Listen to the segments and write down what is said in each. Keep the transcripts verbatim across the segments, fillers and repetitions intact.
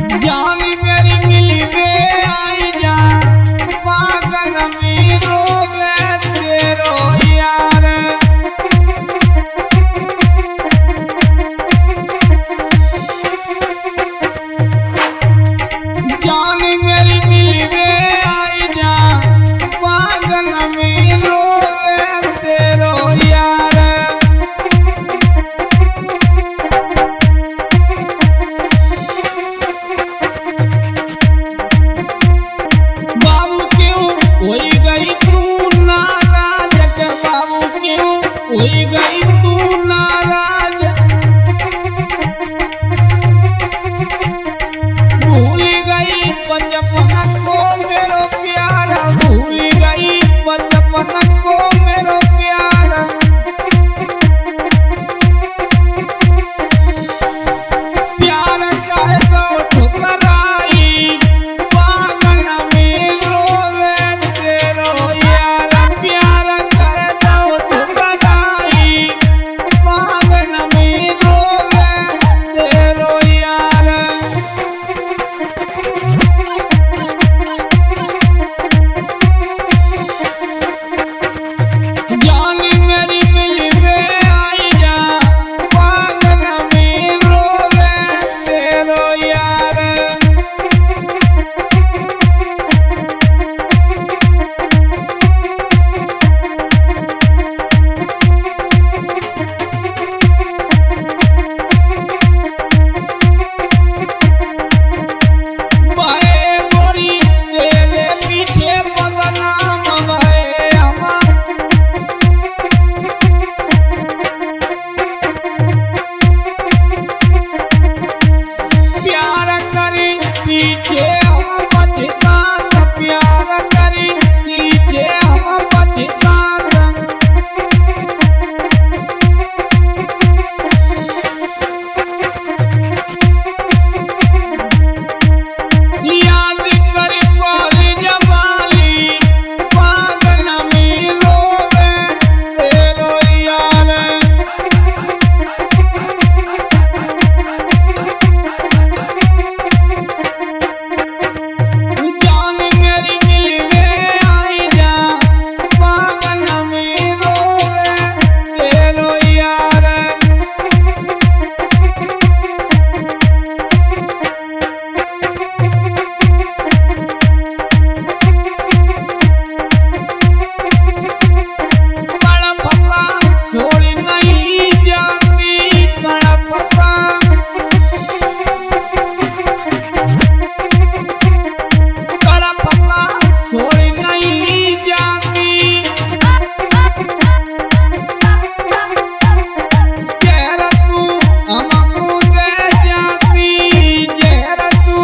जानी मेरी मिली वे आई जा पागल में रोवे तेरो यार। जानी मेरी मिली वे आई जा पागल में रोवे तेरो यार। होई गई तू नाराज के बाबू क्यों होई गई तू नाराज। भूल गई बचपन को मेरो प्यारा भूल गई बचपन को मेरो प्यारा। प्यार कर दो ठुकराई पागल में रोवे तेरो यार। प्यार कर दो ठुकराई पागल में रोवे तेरो यार। जानी मेरी मिली वे आई जा पागल में रोवे तेरो यार। बाए गोरी तेरे पीछे बदनाम गए हमार। प्यार करी पीछे हम पछतात प्यार करी पीछे हम पछतात। याद कर कॉलेज वाली पागल में रोवे तेरो यार। जानी मेरी मिली वे आई जा पागल में रोवे तेरो यार। तड़पता छोड़ नहीं जाती तड़पता। तड़पता छोड़ नहीं जाती। चेहरा तू हमको दे जाती चेहरा तू।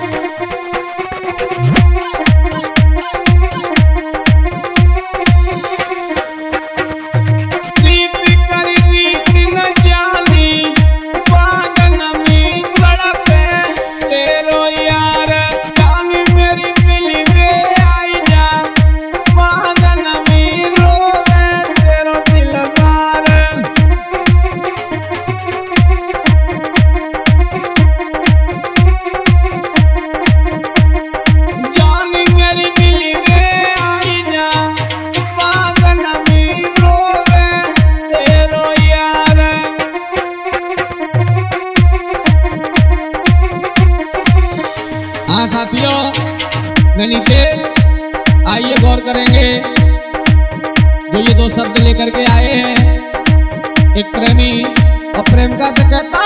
रीत करी रीत न जानी पागल में तड़पे तेरो यार। जानी मेरी मिली वे आई जा पागल में रोवे तेरो दिलदार। जानी मेरी मिली वे आई जा पागल में रोवे तेरो यार। हाँ साथियों, मैं नितेश, आइए गौर करेंगे जो ये दो शब्द लेकर के आए हैं। एक प्रेमी और प्रेमिका से कहता